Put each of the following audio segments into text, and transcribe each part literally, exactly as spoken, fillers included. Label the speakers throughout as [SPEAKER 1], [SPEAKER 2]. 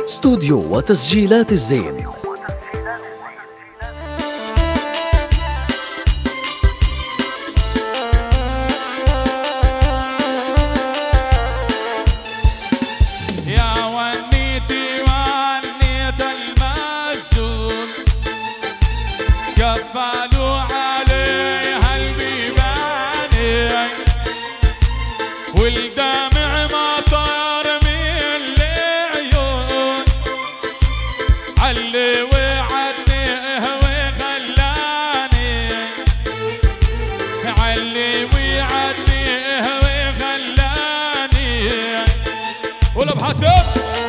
[SPEAKER 1] استوديو وتسجيلات الزين.
[SPEAKER 2] قفلوا عليها البيباني والدمع مطر من العيون، علي وعدني وخلاني، علي وعدني وخلاني. ولا بحتف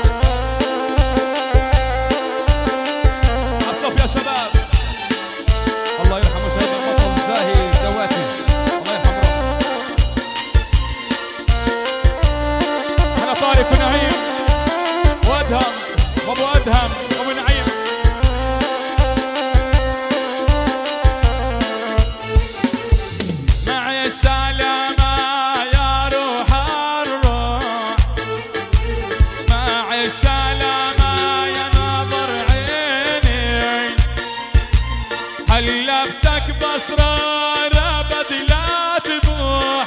[SPEAKER 2] عالصف يا شباب. الله يرحمه سيد البطل زاهي زواتي، الله يرحمه. انا طارق ونعيم وادهم وابو ادهم وابو نعيم. مع السلامة يا روح الروح، مع السلامة يا ناظر عيني، حلفتك باسرار ابد لا تبوح،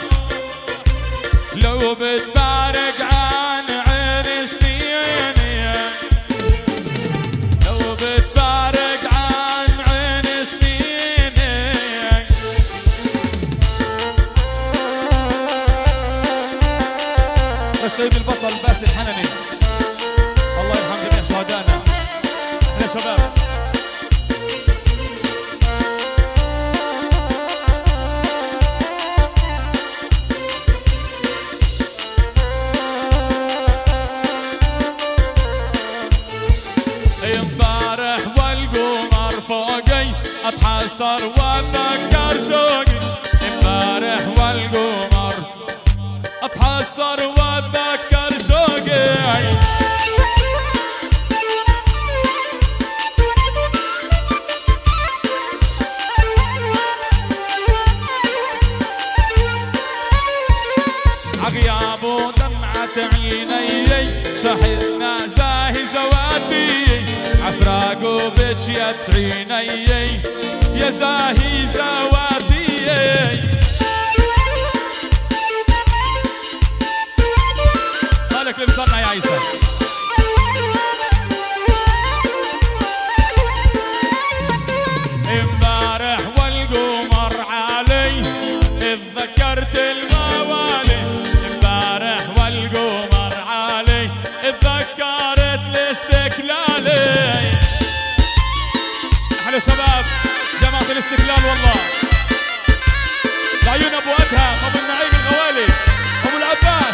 [SPEAKER 2] لو بتفارق عن عين سنيني، لو بتفارق عن عين سنيني. السيد البطل باسل حنني، الله يرحم جميع شهدائنا. احنا شباب امبارح والقمر فوقي اتحسر واتذكر شوقي، امبارح والقمر اتحسر واتذكر شوقي. عغياب ودمعة عيني شحذنا زاهي زواتي، عفراق وبكيت عيني يا زاهي زواتي. مالك اللي بصرنا يا عيسى. امبارح والقمر علي اتذكرت الموالي، امبارح والقمر علي اتذكرت الاستقلالي. احلى شباب جماعة الاستقلال والله، لعيون ابو ادهم ابو النعيم الغوالي ابو العباس.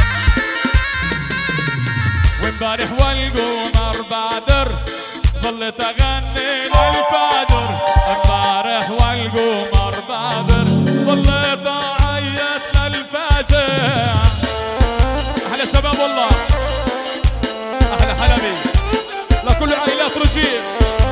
[SPEAKER 2] وامبارح والقمر بادر ظلت اغني للفادر، امبارح والقمر بادر ظلت اعيط للفاجر. احلى شباب والله، احلى حلبي لكل عائلات رجيب.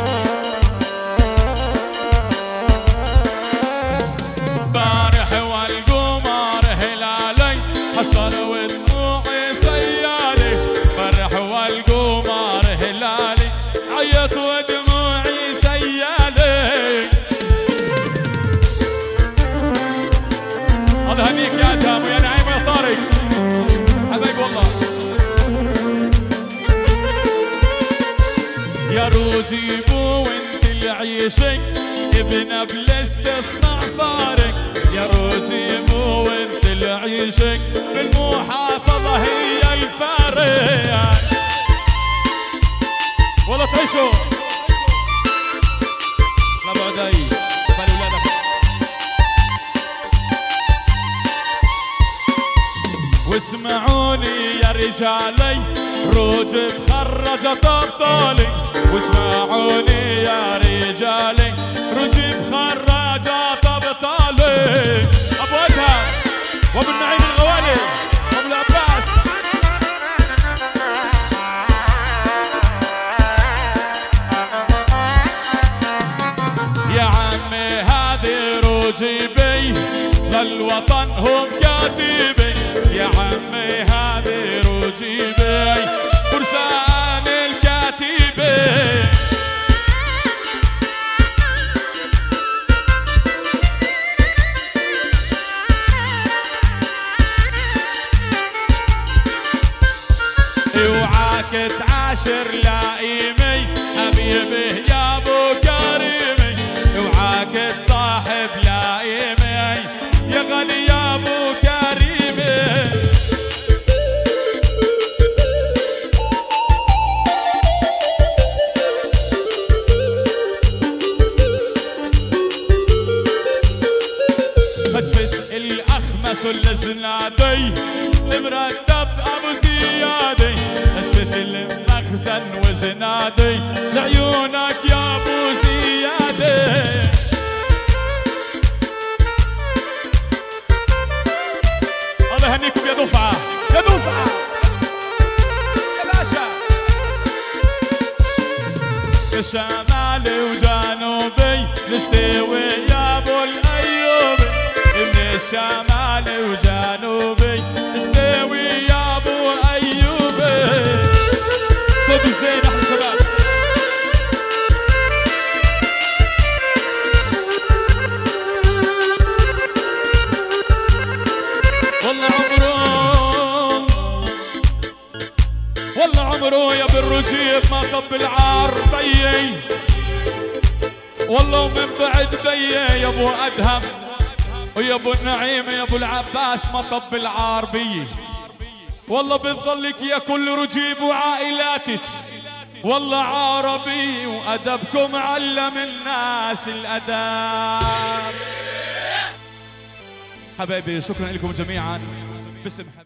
[SPEAKER 2] امبارح والقمر هلالي حصر ودموعي سيالي، امبارح والقمر هلالي عيط ودموعي سيالي. هذا هنيك يا ادهم ويا نعيم ويا طارق حبايب والله. يا روزي بو وانت اللي عيشك ابن بلستصنع فارق، يا روزي بو وانت اللي عيشك بالمحافظة هي الفارق. والله تعيشوا لا بعدي بالي ولادك. واسمعوني يا رجالي روج بخرجت ابطالي، واسمعوني يا رجالي روج بخرجت ابطالي. ابو ادهم وابو النعيم الغوالي وابو العباس. يا عمي هذه روجي للوطن هم كاتبي، يا عمي هذه روجي فرسان اوعاك تعاشر لئيمي حبيبي يا ابو كريمي، اوعاك تصاحب لئيمي يا غالي يا ابو كريمي. فتفت الاخمس والزنادي مرتب ابو زيادي، فتفت المخزن وزنادي لعيونك يا ابو زيادي. الله يهنيكم يا دفعه يا دفعه يا باشا. يا شمالي وجنوبي نستوي يا ابو الايوبي، من الشمالي وجنوبي استوي يا ابو ايوبي. صوت زين احلى شباب. والله عمره والله عمره يا بالرجيب ما طب العار بيي، والله ومن بعد بيي يا ابو ادهم ويا ابو النعيم يا ابو العباس ما طب العربية. والله بتظلك يا كل رجيب وعائلاتك والله عربي، وادبكم علم الناس الاداب. حبايبي شكرا لكم جميعا باسم